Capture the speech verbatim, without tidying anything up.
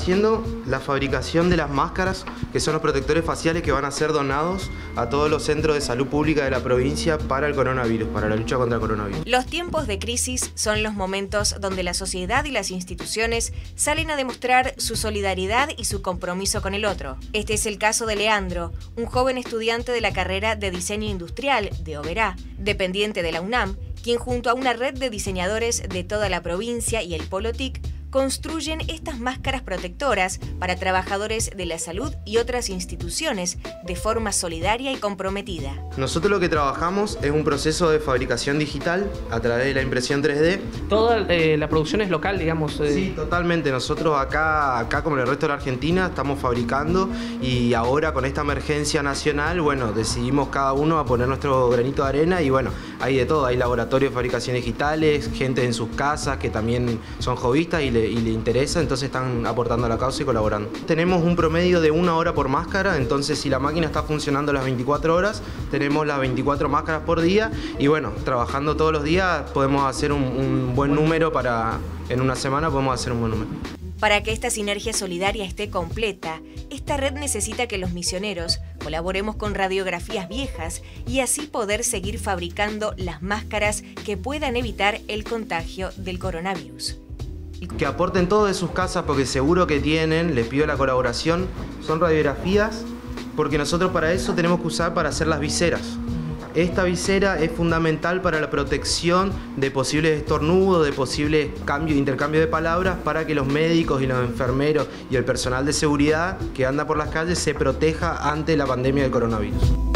haciendo la fabricación de las máscaras, que son los protectores faciales que van a ser donados a todos los centros de salud pública de la provincia para el coronavirus, para la lucha contra el coronavirus. Los tiempos de crisis son los momentos donde la sociedad y las instituciones salen a demostrar su solidaridad y su compromiso con el otro. Este es el caso de Leandro, un joven estudiante de la carrera de Diseño Industrial de Oberá, dependiente de la UNAM, quien junto a una red de diseñadores de toda la provincia y el Polo T I C construyen estas máscaras protectoras para trabajadores de la salud y otras instituciones de forma solidaria y comprometida. Nosotros lo que trabajamos es un proceso de fabricación digital a través de la impresión tres D. Toda eh, la producción es local, digamos. Eh. Sí, totalmente. Nosotros acá, acá como en el resto de la Argentina, estamos fabricando y ahora con esta emergencia nacional, bueno, decidimos cada uno a poner nuestro granito de arena y bueno, hay de todo. Hay laboratorios de fabricación digitales, gente en sus casas que también son hobbyistas y le y le interesa, entonces están aportando a la causa y colaborando. Tenemos un promedio de una hora por máscara, entonces si la máquina está funcionando las veinticuatro horas, tenemos las veinticuatro máscaras por día y bueno, trabajando todos los días podemos hacer un, un buen número para, en una semana podemos hacer un buen número. Para que esta sinergia solidaria esté completa, esta red necesita que los misioneros colaboremos con radiografías viejas y así poder seguir fabricando las máscaras que puedan evitar el contagio del coronavirus. Que aporten todo de sus casas porque seguro que tienen, les pido la colaboración, son radiografías porque nosotros para eso tenemos que usar para hacer las viseras. Esta visera es fundamental para la protección de posibles estornudos, de posibles cambios, intercambio de palabras para que los médicos y los enfermeros y el personal de seguridad que anda por las calles se proteja ante la pandemia del coronavirus.